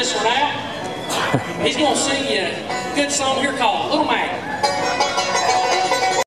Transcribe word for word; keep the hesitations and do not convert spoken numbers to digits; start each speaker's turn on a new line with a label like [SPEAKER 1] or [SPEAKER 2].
[SPEAKER 1] this one out. He's going to sing you a good song here called